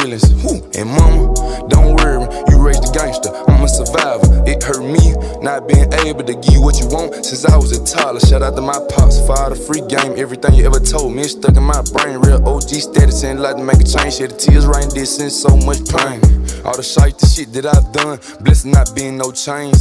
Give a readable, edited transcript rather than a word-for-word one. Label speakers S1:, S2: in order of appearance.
S1: feelings. And mama, don't worry, you raised a gangster, I'm a survivor. It hurt me not being able to give you what you want since I was a toddler. Shout out to my pops for all the free game, everything you ever told me, it's stuck in my brain. Real OG status and like to make a change. Yeah, the tears rain, this and so much pain. All the shite, the shit that I've done, blessed not being no change.